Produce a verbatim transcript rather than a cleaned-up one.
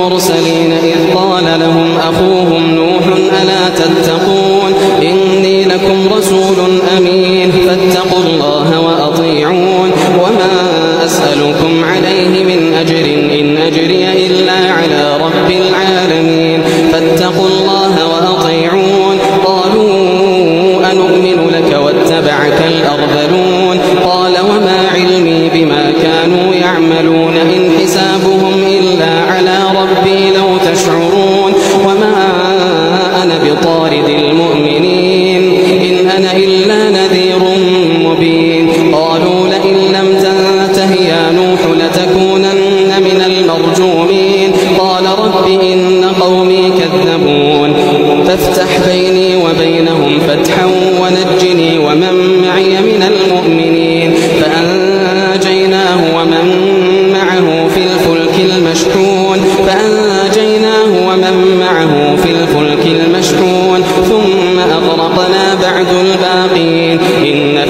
المرسلين إذ قال لهم أخوهم نوح ألا تتقون إني لكم رسول أمين فاتقوا الله وأطيعون وما أسألكم عليه من أجر إن أجري إلا على رب العالمين فاتقوا الله وأطيعون قالوا أنؤمن لك واتبعك الأرذلون قال وما علمي بما كانوا يعملون إن حسابهم إلا على ربي لو تشعرون وما أنا بطارد المؤمنين إن أنا إلا نذير مبين قالوا لئن لم تنته يا نوح لتكونن من المرجومين قال رب إن قومي كذبون فافتح بيني وبينهم فتحا ونجني ومن معي من المؤمنين فأنجيناه ومن معه في الفلك المشحون فأنجيناه ومن معه في الفلك المشحون ثم أغرقنا بعد الباقين إن